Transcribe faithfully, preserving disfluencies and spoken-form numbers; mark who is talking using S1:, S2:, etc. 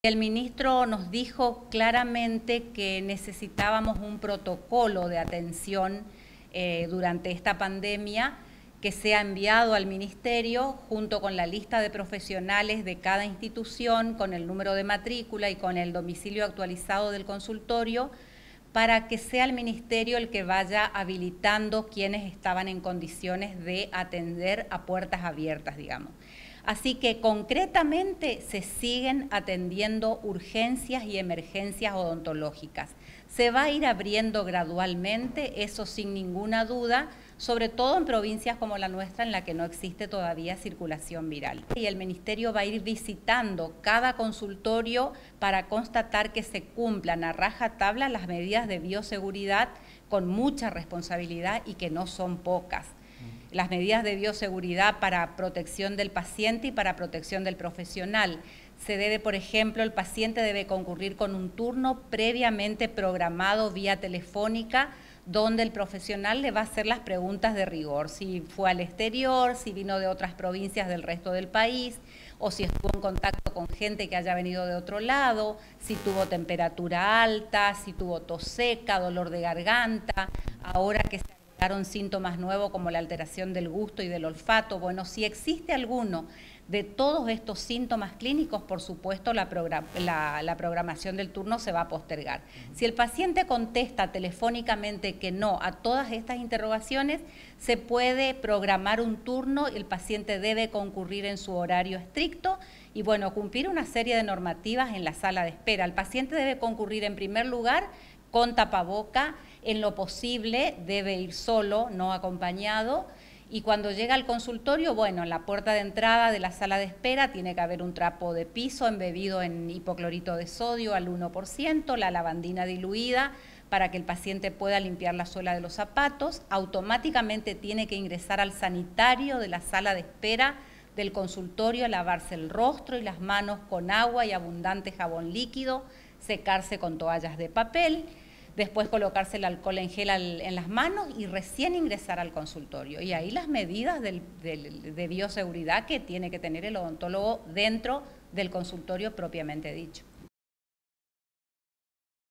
S1: El ministro nos dijo claramente que necesitábamos un protocolo de atención eh, durante esta pandemia que sea enviado al ministerio junto con la lista de profesionales de cada institución, con el número de matrícula y con el domicilio actualizado del consultorio, para que sea el ministerio el que vaya habilitando quienes estaban en condiciones de atender a puertas abiertas, digamos. Así que concretamente se siguen atendiendo urgencias y emergencias odontológicas. Se va a ir abriendo gradualmente, eso sin ninguna duda, sobre todo en provincias como la nuestra en la que no existe todavía circulación viral. Y el Ministerio va a ir visitando cada consultorio para constatar que se cumplan a rajatabla las medidas de bioseguridad con mucha responsabilidad y que no son pocas. Las medidas de bioseguridad para protección del paciente y para protección del profesional. Se debe, por ejemplo, el paciente debe concurrir con un turno previamente programado vía telefónica, donde el profesional le va a hacer las preguntas de rigor, si fue al exterior, si vino de otras provincias del resto del país, o si estuvo en contacto con gente que haya venido de otro lado, si tuvo temperatura alta, si tuvo tos seca, dolor de garganta, ahora que se síntomas nuevos como la alteración del gusto y del olfato. Bueno, si existe alguno de todos estos síntomas clínicos, por supuesto la, program la, la programación del turno se va a postergar. Si el paciente contesta telefónicamente que no a todas estas interrogaciones, se puede programar un turno, el paciente debe concurrir en su horario estricto y bueno, cumplir una serie de normativas en la sala de espera. El paciente debe concurrir en primer lugar con tapaboca, en lo posible debe ir solo, no acompañado, y cuando llega al consultorio, bueno, en la puerta de entrada de la sala de espera tiene que haber un trapo de piso embebido en hipoclorito de sodio al uno por ciento, la lavandina diluida para que el paciente pueda limpiar la suela de los zapatos, automáticamente tiene que ingresar al sanitario de la sala de espera del consultorio, lavarse el rostro y las manos con agua y abundante jabón líquido, secarse con toallas de papel, después colocarse el alcohol en gel al, en las manos y recién ingresar al consultorio. Y ahí las medidas del, del, de bioseguridad que tiene que tener el odontólogo dentro del consultorio propiamente dicho.